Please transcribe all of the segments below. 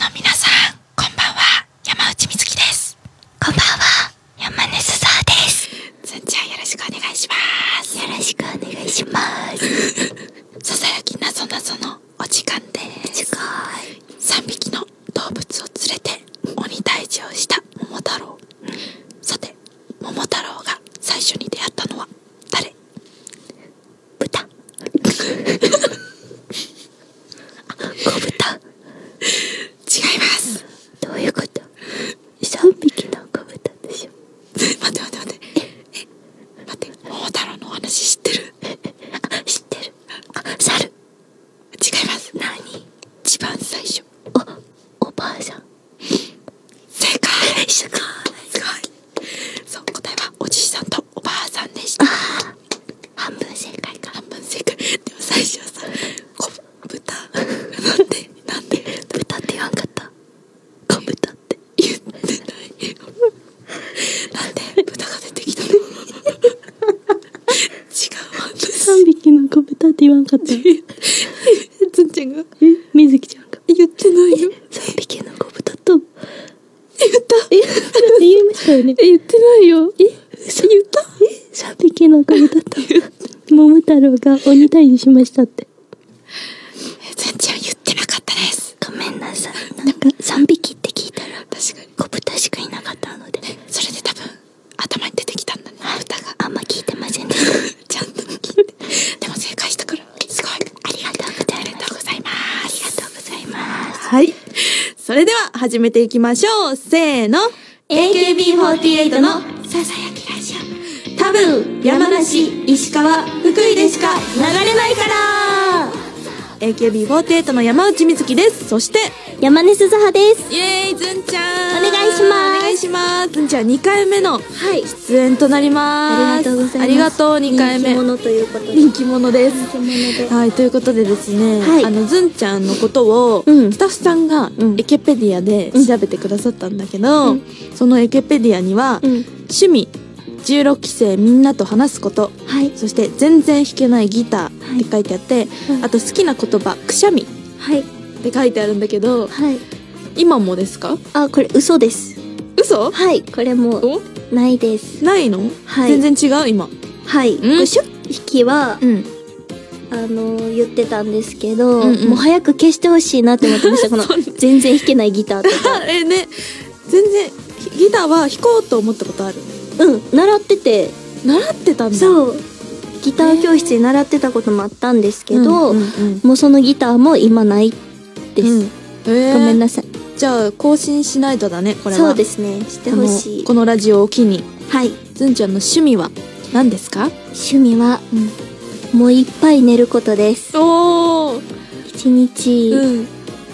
の皆さん、こんばんは、山内美月です。 こんばんは、山根すさです。 ずんちゃんよろしくお願いします。 よろしくお願いします。 ささやきなぞなぞのお時間です。3匹の動物を連れて鬼退治をした桃太郎。さて、桃太郎が最初に出会ったのは誰？ 豚。小豚。 違います。 どういうこと？ 3 匹の小豚でしょ。 待って。待って、桃太郎のお話知ってる？ 知ってる。猿。 違います。 何？ 一番最初。 おばあさん。 正解。すごい。そう、答えはおじいさんとおばあさんでした。 半分正解か。 半分正解。でも最初はさ、豚。なんで豚って言わんかった。小豚って言ってないよ。なんで豚が出てきたの？違うわ。 3匹の小豚って言わんかった。 ずんちゃんがみずきちゃんが言ってないよ。 3匹の小豚と言言いましたよね。 言ってないよ。 嘘言った？ 3 匹の小豚と桃太郎が鬼退治しましたって。 ずんちゃん言ってなかったです。 ごめんなさい。なんか3匹って聞いたら確かに小豚しかいなかったので、 それで多分頭に出てきたんだね、豚が。 あんま聞いてませんでした。 ちゃんと聞いて。でも正解したからすごい。 ありがとうございます。 ありがとうございます。 ありがとうございます。 はい。それでは始めていきましょう。せーの。 AKB48 のささやきラジオ。 多分山梨、石川、福井でしか流れないから。 AKB48 の山内美月です。そして山根すずはです。 イエーイ、ずんちゃんお願いします。 お願いします。ずんちゃん2回目のはい、 出演となります。 ありがとうございます。 ありがとう。2回目人気者ということで。 人気者です。 人気者で。 はい、ということでですね、 はいずんちゃんのことを、 うんスタッフさんがうんエケペディアで調べてくださったんだけど、 うんそのエケペディアには、趣味16期生みんなと話すこと、 はいそして全然弾けないギターって書いてあって、 はいあと好きな言葉くしゃみっはいて書いてあるんだけど、 はい。 今もですか？ あ、これ嘘です。 嘘？ はい、これもおないです。 ないの？ はい全然違う今。 はい。これ初期はうん言ってたんですけど、 うんうんもう早く消してほしいなって思ってました。この全然弾けないギターとか。 ね、全然ギターは弾こうと思ったことある？ 習ってて、 習ってたんだ。 そうギター教室に習ってたこともあったんですけど、 うんうんうんもうそのギターも今ないです。ごめんなさい。 じゃあ更新しないとだね、これは。 そうですね、してほしい。 このラジオを機に。 はい。 ずんちゃんの趣味は何ですか？ 趣味は、もういっぱい寝ることです。 おー、 1日、 うん、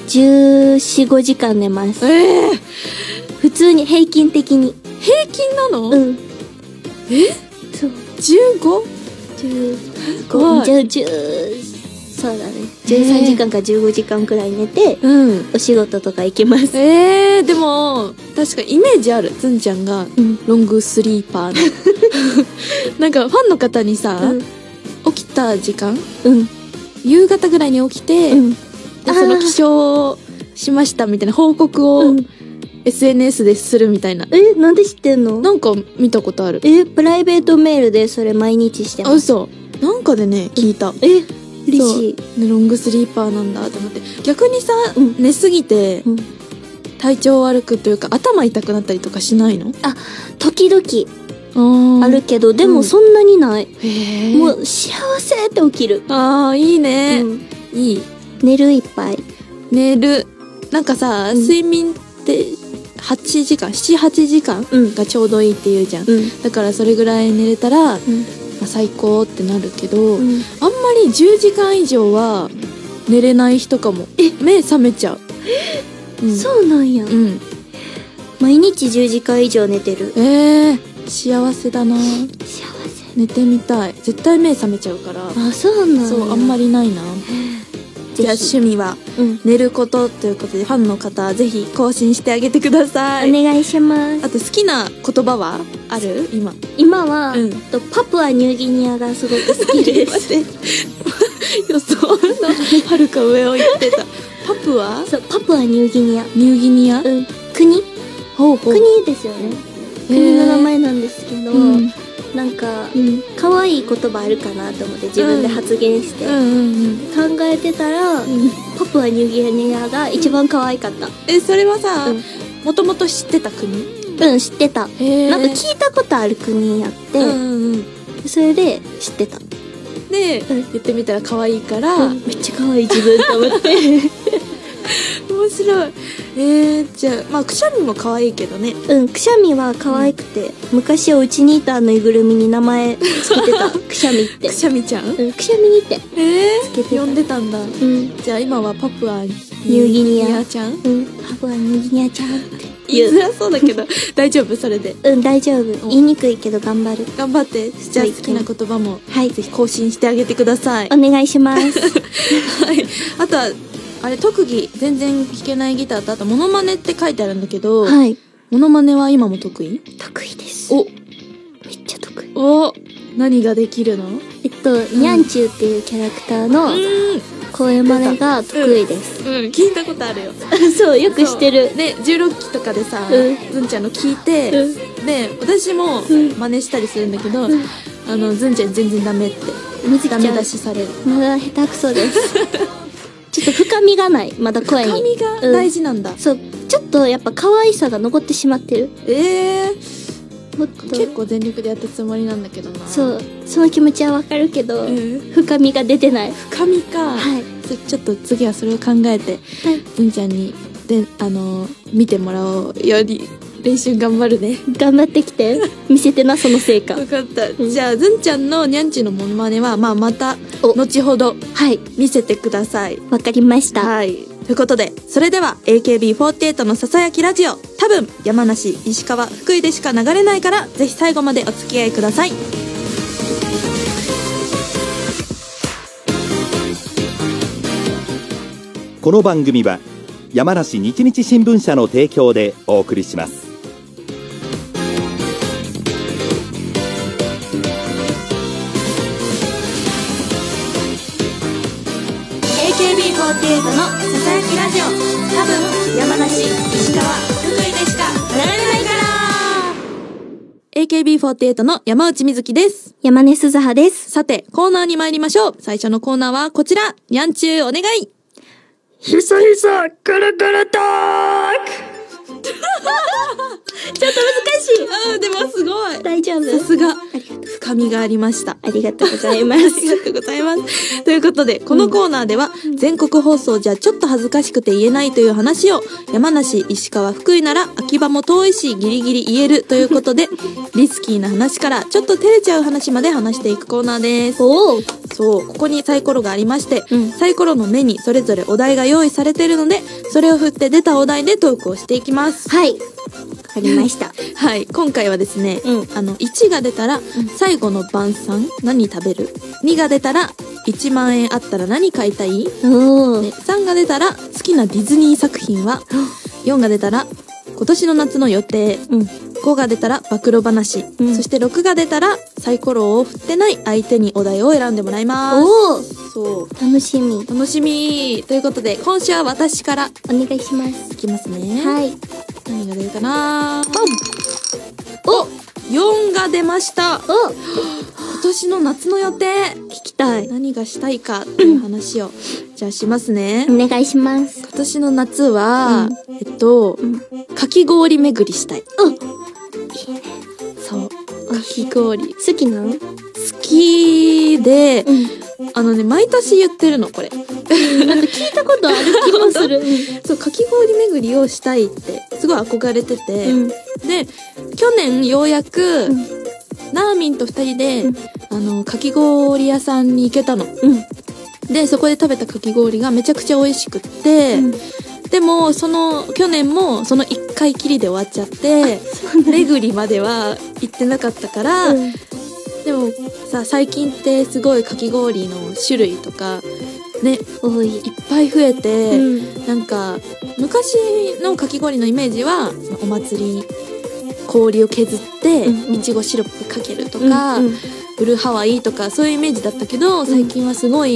14、5時間寝ます。普通に平均的に。 平均なの？そう。15？ 15じゃあそうだね、13時間か15時間くらい寝て、お仕事とか行きます。 でも確かイメージある、ずんちゃんがロングスリーパーのなんかファンの方にさ、起きた時間、夕方ぐらいに起きて、でその起床しましたみたいな報告を、SNS でするみたいな。 なんで知ってんの？ なんか見たことある。 プライベートメールでそれ毎日してます。 嘘。なんかでね聞いた。 嬉しい。 ね、ロングスリーパーなんだと思って。逆にさ、寝すぎて体調悪くというか頭痛くなったりとかしないの？ 時々あるけど、でもそんなにない。もう幸せって起きる。 いいね。いい。 寝るいっぱい。 寝る。なんかさ、睡眠って8時間、7、8時間がちょうどいいって言うじゃん。だからそれぐらい寝れたら、最高ってなるけど、あんまり10時間以上は寝れない人かも。目覚めちゃう。 そうなんや。毎日10時間以上寝てる。 幸せだな。 幸せ。 寝てみたい。絶対目覚めちゃうから。 そうなんや。 そう、あんまりないな。じゃあ趣味は寝ることということで、ファンの方はぜひ更新してあげてください。 お願いします。 あと好きな言葉はある？今は、パプアニューギニアがすごく好きです。 予想のはるか上を言ってた。パプア？ そう、パプアニューギニア。 ニューギニア？ うん。国？ ほうほう。 国ですよね。国の名前なんですけど、なんか、可愛い言葉あるかなと思って自分で発言して、考えてたら、パプアニューギニアが一番可愛かった。 それはさ、もともと知ってた国？ うん、知ってた。なんか聞いたことある国やって、それで知ってた。 で、言ってみたら可愛いから、 めっちゃ可愛い自分と思って。 面白い。じゃあ、まあ、くしゃみも可愛いけどね。 うん、くしゃみは可愛くて、昔お家にいたぬいぐるみに名前つけてた。くしゃみって。 くしゃみちゃん？ うん、くしゃみって。 つけて呼んでたんだ。じゃあ今はパプアニューギニアちゃん？ パプアニューギニアちゃんって。 言いづらそうだけど、大丈夫それで。 うん、大丈夫。言いにくいけど頑張る。 頑張って。じゃあ好きな言葉も、ぜひ更新してあげてください。 お願いします。 はい。あとは、あれ、特技、全然弾けないギターと、あと、モノマネって書いてあるんだけど、モノマネは今も得意？ 得意です。 お、 めっちゃ得意。 お、何ができるの？ ニャンチューっていうキャラクターの声真似が得意です。 聞いたことあるよ。 そう、よく知ってる。 ね、16期とかでさ、ずんちゃんの聞いて、で、私も真似したりするんだけど、ずんちゃん全然ダメって、ダメ出しされる。 まだ下手くそです。ちょっと深みがない、まだ声に。 深みが大事なんだ。 そう、ちょっとやっぱ可愛さが残ってしまってる。 結構全力でやったつもりなんだけどな。 そう、その気持ちはわかるけど、深みが出てない。 深みか。ちょっと次はそれを考えて、ずんちゃんに見てもらおうより練習頑張るね。 頑張ってきて。見せてな、その成果。 分かった。じゃあずんちゃんのニャンチュのモノマネはまた後ほど見せてください。 わかりました。 はい。ということで、それでは AKB48 のささやきラジオ、多分山梨、石川、福井でしか流れないから、ぜひ最後までお付き合いください。 この番組は山梨日日新聞社の提供でお送りします。 AKB48 のささやきラジオ、多分山梨、石川、福井でしか流れないから。AKB48 の山内瑞希です。 山根鈴葉です。 さて、コーナーに参りましょう。最初のコーナーはこちら。にゃんちゅうお願い。 ひさひさくるくるトーク。ちょっと難しい。 でもすごい。 大丈夫。 さすが。深みがありました。 ありがとうございます。 ありがとうございます。ということで、このコーナーでは、全国放送じゃちょっと恥ずかしくて言えないという話を、山梨、石川、福井なら秋葉も遠いしギリギリ言えるということで、リスキーな話からちょっと照れちゃう話まで話していくコーナーです。そう、ここにサイコロがありまして、サイコロの目にそれぞれお題が用意されているので、それを振って出たお題でトークをしていきます。 はい。わかりました。 はい、今回はですね、1が出たら、最後の晩餐何食べる？ 2 が出たら、1万円あったら何買いたい？ 3 が出たら、好きなディズニー作品は？ 4 が出たら、今年の夏の予定。5が出たら暴露話、そして6が出たらサイコロを振ってない相手にお題を選んでもらいます。そう、 楽しみ楽しみということで、今週は私からお願いします。 いきますね。 はい。 何が出るかな。お、4が出ました。今年の夏の予定聞きたい。 何がしたいかという話をじゃあしますね。 お願いします。 今年の夏は、かき氷巡りしたい。 いいね。 そう、かき氷好きなの？ 好きで、毎年言ってるのこれ。 なんか聞いたことある気もする。 そう、かき氷巡りをしたいってすごい憧れてて、で去年ようやく、ナーミンと2人で、かき氷屋さんに行けたの。でそこで食べたかき氷がめちゃくちゃ美味しくって、でも去年もその1回きりで終わっちゃって、巡りまでは行ってなかったから、でもさ、最近ってすごいかき氷の種類とかね、 多い、 いっぱい増えて、なんか昔のかき氷のイメージはお祭り氷を削っていちごシロップかけるとか、ブルーハワイとかそういうイメージだったけど、最近はすごい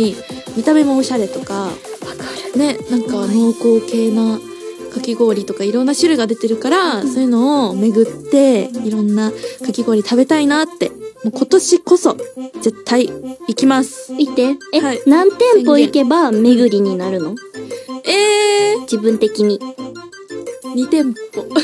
見た目もおしゃれとか、ね、なんか濃厚系なかき氷とかいろんな種類が出てるから、そういうのを巡っていろんなかき氷食べたいなって、もう今年こそ絶対行きます。 行って。 はい、 何店舗行けば巡りになるの？自分的に。 2店舗。 少ない。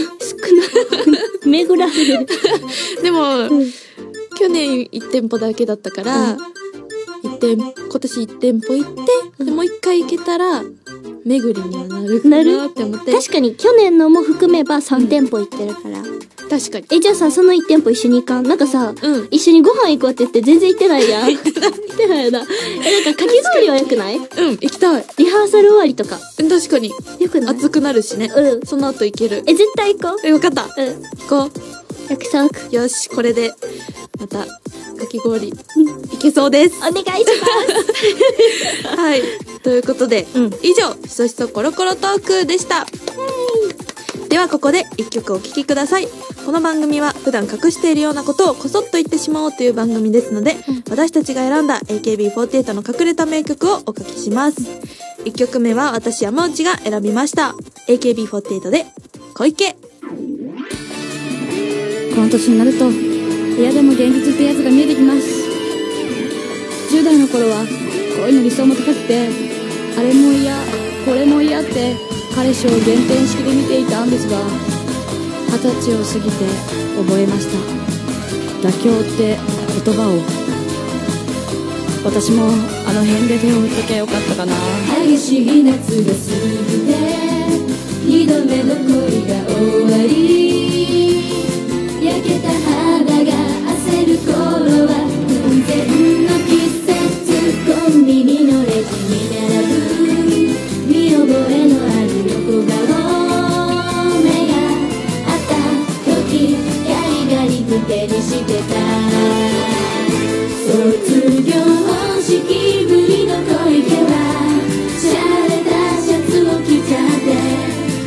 巡られる。 でも、去年1店舗だけだったから、今年1店舗行って、でもう1回行けたら、巡りにはなるかなって思って。 確かに去年のも含めば3店舗行ってるから。 確かに。 じゃあさ、その1店舗一緒に行かん？なんかさ、一緒にご飯行こうって言って全然行ってないやん。行ってないよな。なんかかき氷はよくない？ 行きたい。 リハーサル終わりとか。 確かに。 よくない？ 暑くなるしね。その後行ける。 絶対行こう。 よかった。行こう。 約束。 よし、これで、また、かき氷、いけそうです。 お願いします。 はい。ということで、以上、ひそひそコロコロトークでした。ではここで一曲お聴きください。この番組は普段隠しているようなことをこそっと言ってしまおうという番組ですので、私たちが選んだ AKB48 の隠れた名曲をお書きします。1曲目は私山内が選びました。AKB48 で小池。 この年になると嫌でも現実ってやつが見えてきます。10代の頃は恋の理想も高くて、あれも嫌これも嫌って彼氏を減点式で見ていたんですが、20歳を過ぎて覚えました。妥協って言葉を。私もあの辺で手を振っときゃよかったかな。 激しい夏が過ぎて2度目の恋が終わり、焼けた肌が焦る頃は偶然の季節、コンビニのレジに並ぶ見覚えのある横顔、目があった時ガリガリふてりしてた。卒業式ぶりの小池はシャレたシャツを着ちゃって、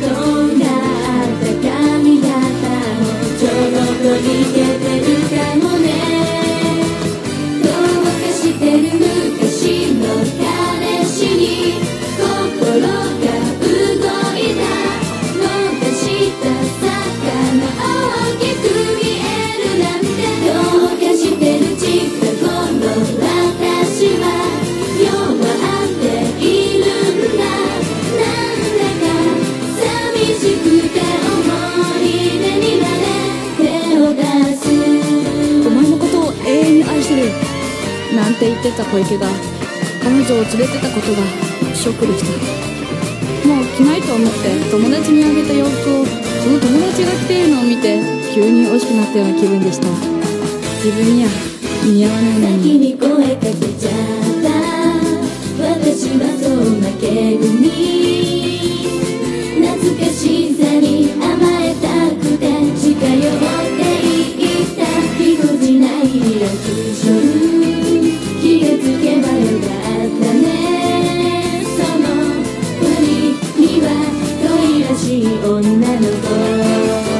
とんがった髪型もちょっと似てるかもね。どうかしてる昔の彼氏に心が動いた、逃した魚大きく見えるなんて。どうかしてる近頃私は弱っているんだ。なんだか寂しくて思い出にまで手を出す。 お前のことを永遠に愛してるなんて言ってた小池が彼女を連れてたことがショックでした。もう着ないと思って友達にあげた洋服をその友達が着ているのを見て急に惜しくなったような気分でした。自分には似合わないのに。 先に声かけちゃった私はそう負けるに、懐かしさに甘えたくて近寄っていったぎこちないリアクション、気がつけばよかったね。その振りには恋らしい女の子、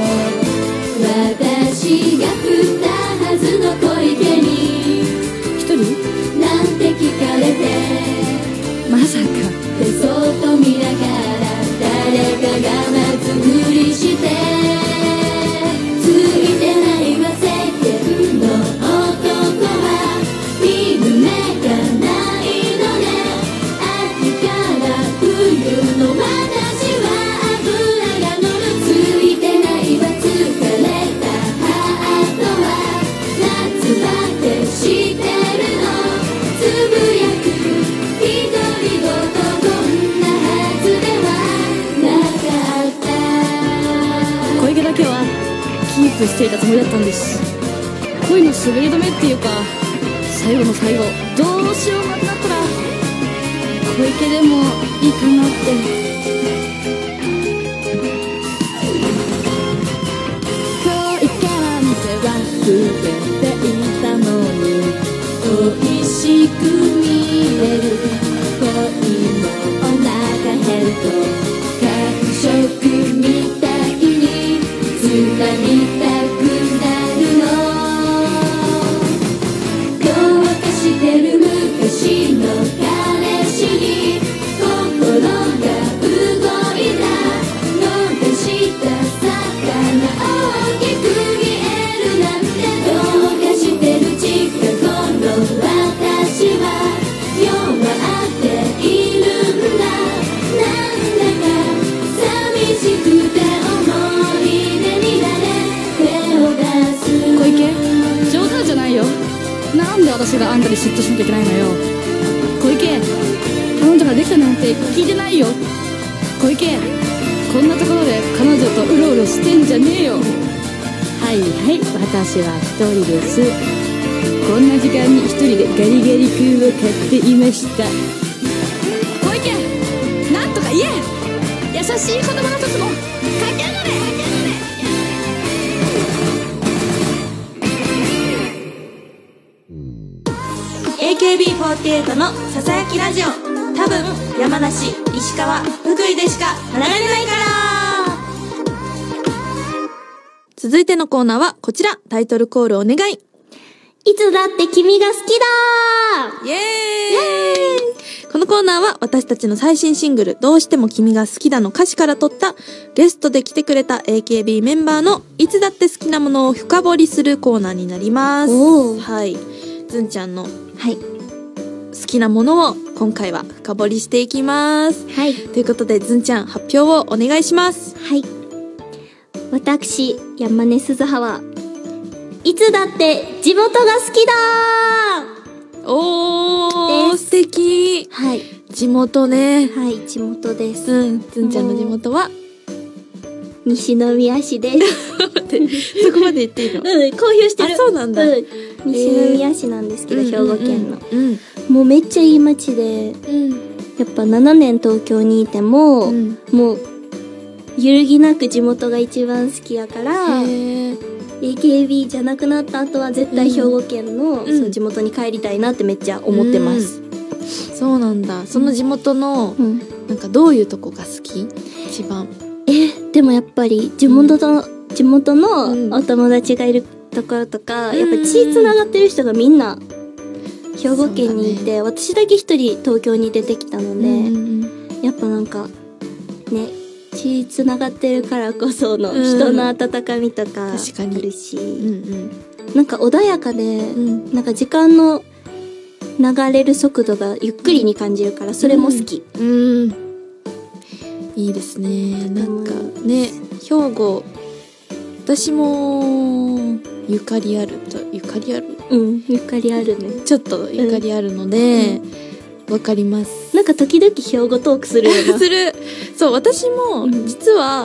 私が振ったはずの小池に一人なんて聞かれて、 まさかでそっと見ながら誰かが待つふりして、ついてないわ世間の男は見る目がないのね。秋から冬の私は脂が乗る、ついてないわ疲れたハートは夏バテしてるの、つぶやく独り言、こんなはずではなかった。 小池だけはキープしていたつもりだったんです。恋の滑り止めっていうか最後の最後どうしようもなくなったら小池でもいいかなって。恋から見て忘れていたのに美味しく見れる恋のお腹減ると感触みたいにつかみたくなるの。どうかしてる昔の彼氏私があんたに嫉妬しなきゃいけないのよ。小池、彼女ができたなんて聞いてないよ。小池、こんなところで彼女とうろうろしてんじゃねえよ。はいはい、私は一人です。こんな時間に一人でガリガリ君を買っていました。小池、なんとか言え。優しい子供の時も駆け上がれ。 AKB48 のささやきラジオ、多分山梨、石川、福井でしか離れないから。 続いてのコーナーはこちら。タイトルコールお願い。 いつだって君が好きだ。 イエーイ。このコーナーは私たちの最新シングルどうしても君が好きだの歌詞から取ったゲストで来てくれた AKB メンバーのいつだって好きなものを深掘りするコーナーになります。はい。ずんちゃんの好きなものを今回は深掘りしていきます。 はい。 ということでずんちゃん発表をお願いします。 はい。私、山根鈴葉はいつだって地元が好きだ。 おー、素敵。 はい。 地元ね。 はい、地元です。 ずんちゃんの地元は西宮市です。 そこまで言っていいの？ 公表してる。 あ、そうなんだ。 西宮市なんですけど、兵庫県の。もうめっちゃいい街で、やっぱ7年東京にいても、もう揺るぎなく地元が一番好きやから、AKB じゃなくなった後は絶対兵庫県の、そう地元に帰りたいなってめっちゃ思ってます。 そうなんだ。その地元の、なんかどういうとこが好き？一番。 でもやっぱり地元のお友達がいるところとか、やっぱ血つながってる人がみんな兵庫県にいて、私だけ一人東京に出てきたので、やっぱなんかね、血つながってるからこその人の温かみとかあるし、なんか穏やかで、なんか時間の流れる速度がゆっくりに感じるから、それも好き。 いいですね。なんかね、兵庫、私もゆかりある。ゆかりあるね。ちょっとゆかりあるので、わかります。 なんか時々兵庫トークするよな。 する。そう、私も実は、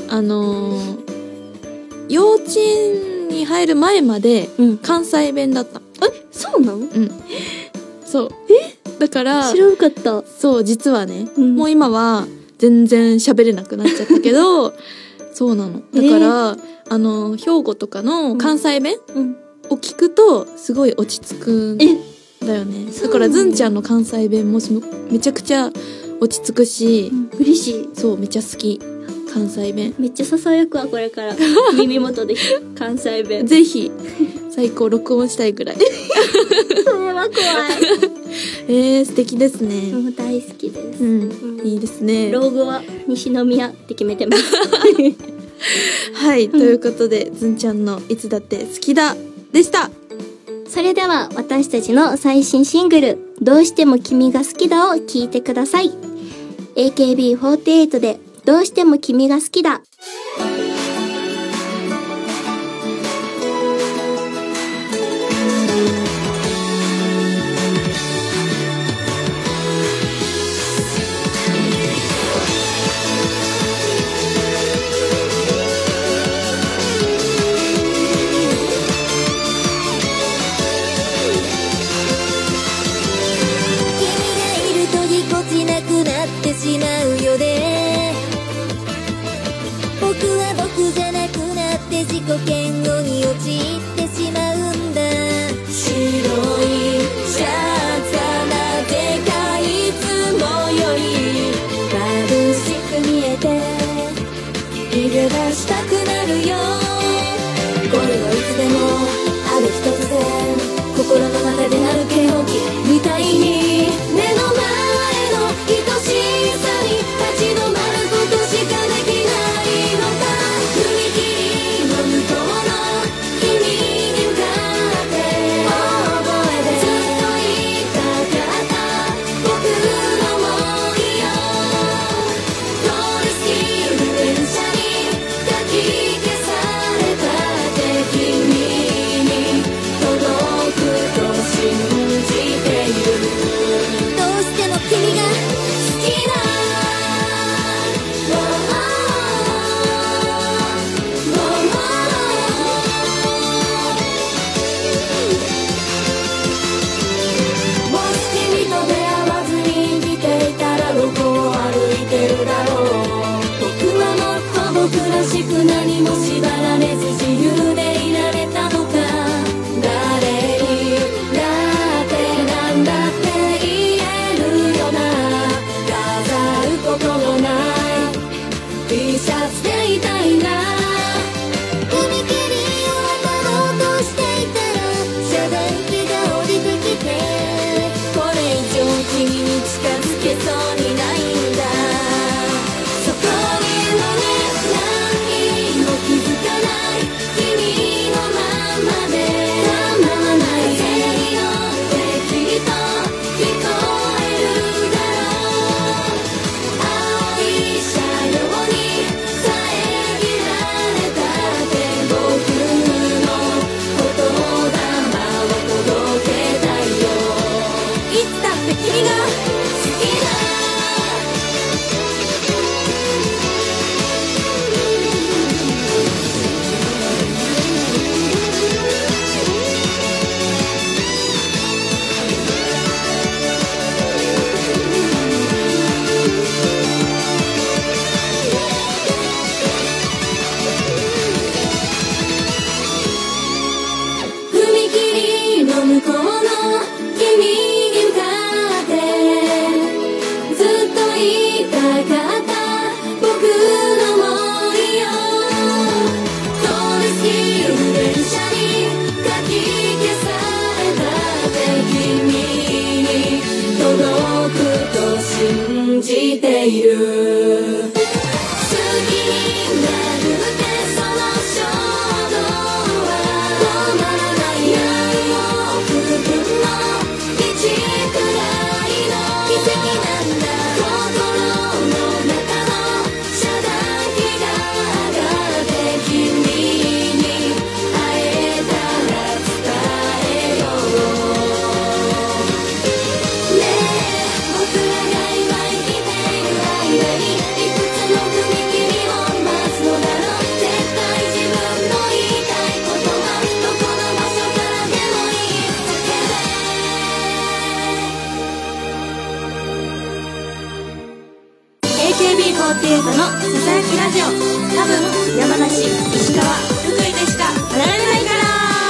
幼稚園に入る前まで関西弁だった。 そうなの？ そう。だから、 知らんかった。 そう、実はね、もう今は全然喋れなくなっちゃったけど、そうなの。だから、兵庫とかの関西弁を聞くと、すごい落ち着くんだよね。だから、ずんちゃんの関西弁もめちゃくちゃ落ち着くし、 嬉しい。 そう、めっちゃ好き。関西弁。 めっちゃ囁くわ、これから。耳元で関西弁。 ぜひ、最高録音したいぐらい。 それは怖い。 素敵ですね。 もう大好きです。 いいですね。 老後は西宮って決めてます。 はい、ということで、ずんちゃんのいつだって好きだでした。 それでは私たちの最新シングル、どうしても君が好きだを聴いてください。AKB48 でどうしても君が好きだ。 しまうよね。僕は僕じゃなくなって自己嫌悪に陥ってしまうんだ。白いシャツはなぜかいつもより眩しく見えて逃げ出したくなるよ。これはいつでもある日突然心の中で鳴る警報器みたいに目の前の愛しさに立ち止まることしかできないのか。踏切の向こうの君に向かって大声でずっと言いたかった僕の想いを通り過ぎる電車にかき消さ何も縛られず自由でいられたのか。誰にだってなんだって言えるよな。飾ることのない T シャツでいたいな。踏切を渡ろうとしていたら遮断機が降りてきて、これ以上君に近づけそうにないんだ。そこにいるのね、何も気づかない君のままで構わない。風に乗ってきっと聞こえるだろう。青い車両に遮られたって僕の言霊を届けたいよ。いつだって君が好きだ。踏切の向こうの君に向かってずっと言いたかった僕の想いよ。通り過ぎる電車にかき消されたって君に届くと信じている。好きになるってその衝動は止まらない愛を含むの1くらいの奇跡なんだ。心の中の遮断機が上がって君に会えたら伝えよう。ねえ僕らが今生きている間にいくつの踏切を待つのだろう。絶対自分の言いたいことはどこの場所からでもいい。AKB48 のささやきラジオ、多分山梨、石川、福井でしか離れないから。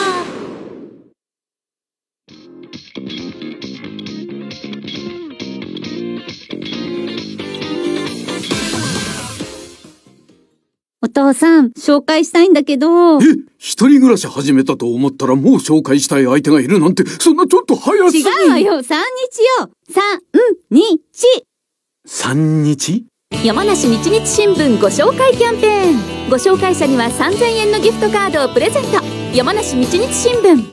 お父さん、紹介したいんだけど。 一人暮らし始めたと思ったらもう紹介したい相手がいるなんて、そんなちょっと早すぎ。 違うわよ、3日よ。3日。 3日？ 山梨日日新聞ご紹介キャンペーン。ご紹介者には3000円のギフトカードをプレゼント。山梨日日新聞。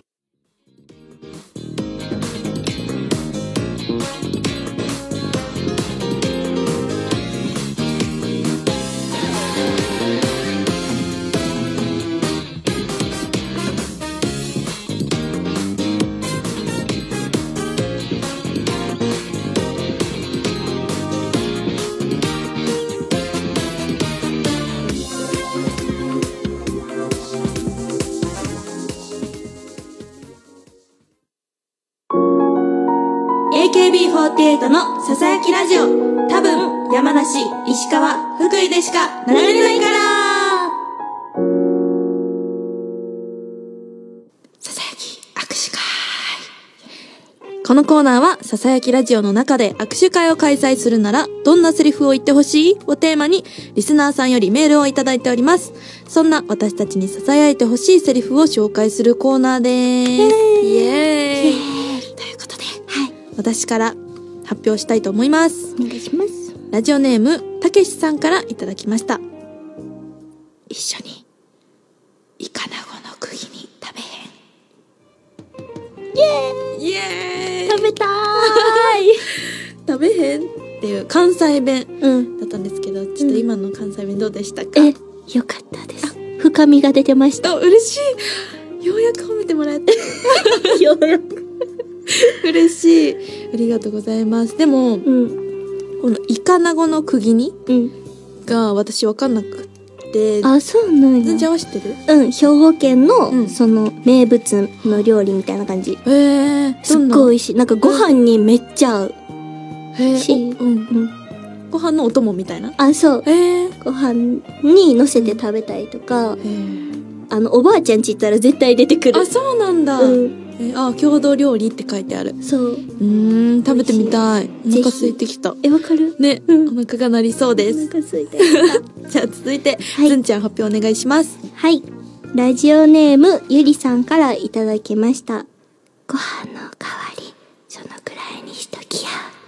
AKB48 のささやきラジオ、多分山梨、石川、福井でしか流れないから。 ささやき握手会。このコーナーはささやきラジオの中で握手会を開催するならどんなセリフを言ってほしいをテーマにリスナーさんよりメールをいただいております。そんな私たちにささやいてほしいセリフを紹介するコーナーでーす。イエーイ。ということで、私から発表したいと思います。 お願いします。 ラジオネームたけしさんからいただきました。一緒にイカナゴの釘に食べへん。イエーイ、イエーイ。 食べたーい。 食べへんっていう関西弁だったんですけど、ちょっと今の関西弁どうでしたか？ よかったです。深みが出てました。 嬉しい。ようやく褒めてもらって。 ようやく。 嬉しい。ありがとうございます。でも、このイカナゴの釘煮が私分かんなくて。 あ、そうなんや。 全然合わせてる？ 兵庫県の、その名物の料理みたいな感じ。 すっごい美味しい。なんかご飯にめっちゃ合う。 へえ。 ご飯のお供みたいな。 あ、そう。ご飯に乗せて食べたりとか、おばあちゃんち行ったら絶対出てくる。 あ、そうなんだ。郷土料理って書いてある。 そう。 食べてみたい。お腹空いてきた。 わかる？ ね、お腹が鳴りそうです。 お腹空いてきた。 じゃあ続いて、ずんちゃん発表お願いします。 はい。ラジオネームゆりさんからいただきました。ご飯の代わり、そのくらいにしときや。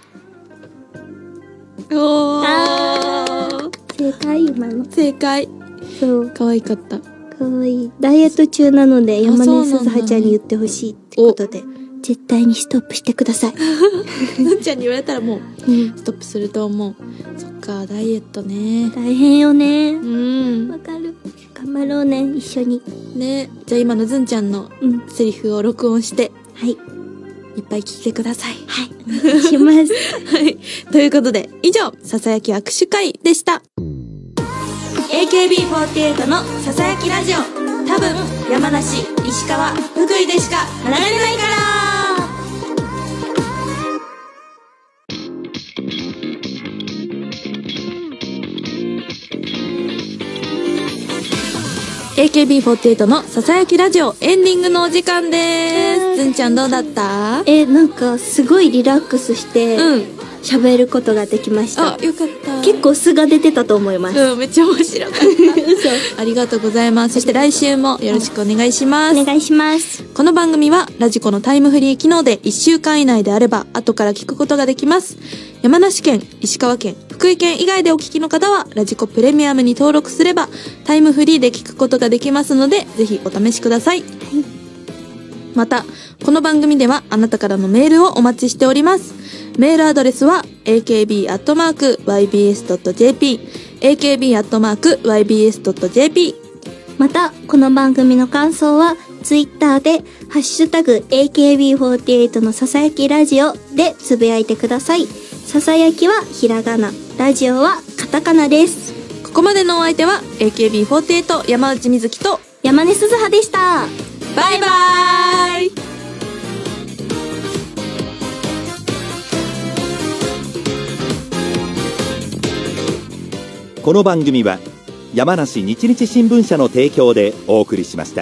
正解、今の。 正解。 そう。 可愛かった。 かわいい。ダイエット中なので、山根すずはちゃんに言ってほしいってことで、絶対にストップしてください。 ずんちゃんに言われたらもう、ストップすると思う。そっか、ダイエットね。 大変よね。わかる。頑張ろうね、一緒に。 ね。じゃあ今のずんちゃんのセリフを録音して、 はい。いっぱい聞いてください。 はい。お願いします。 はい。ということで、以上、ささやき握手会でした。AKB48 のささやきラジオ。多分、山梨、石川、福井でしか流れないからAKB48 のささやきラジオエンディングのお時間です。ずんちゃんどうだった？ なんかすごいリラックスして喋ることができました。 あ、よかった。 結構素が出てたと思います。 めっちゃ面白かった。ありがとうございます。そして来週もよろしくお願いします。 お願いします。 この番組はラジコのタイムフリー機能で1週間以内であれば後から聞くことができます。山梨県、石川県、福井県以外でお聞きの方はラジコプレミアムに登録すればタイムフリーで聞くことができますので、ぜひお試しください。はい、またこの番組ではあなたからのメールをお待ちしております。メールアドレスは akb@ybs.jp akb@ybs.jp。 またこの番組の感想はツイッターでハッシュタグ AKB48 のささやきラジオでつぶやいてください。ささやきはひらがな、ラジオはカタカナです。 ここまでのお相手は AKB48 山内みずきと山根すずはでした。 バイバーイ。 この番組は山梨日日新聞社の提供でお送りしました。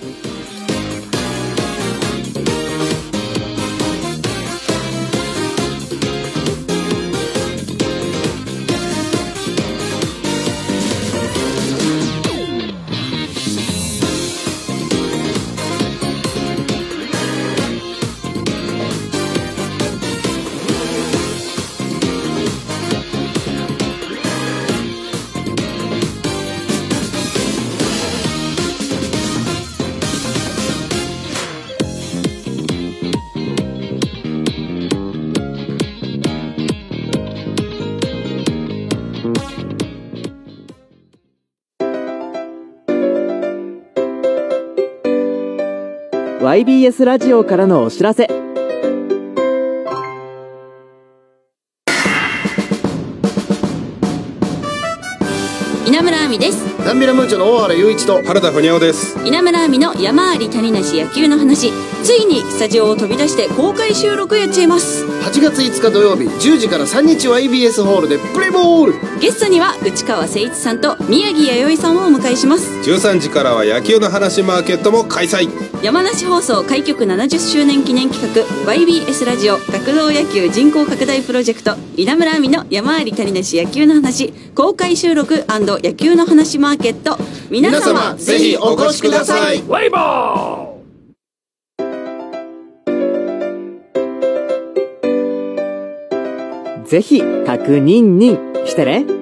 YBS ラジオからのお知らせ。 稲村亜美です。 ダンビラムーチョの大原雄一と原田ふにゃおです。 稲村亜美の山あり谷なし野球の話、ついにスタジオを飛び出して公開収録やっちゃいます。 8月5日土曜日10時から3日 YBS ホールでプレイボール。 ゲストには内川誠一さんと宮城弥生さんをお迎えします。 13時からは野球の話マーケットも開催。 山梨放送開局70周年記念企画 YBS ラジオ学童野球人口拡大プロジェクト稲村亜美の山あり谷なし野球の話公開収録&野球の話マーケット、皆様ぜひお越しください。 ワイボー。ぜひ確認してね。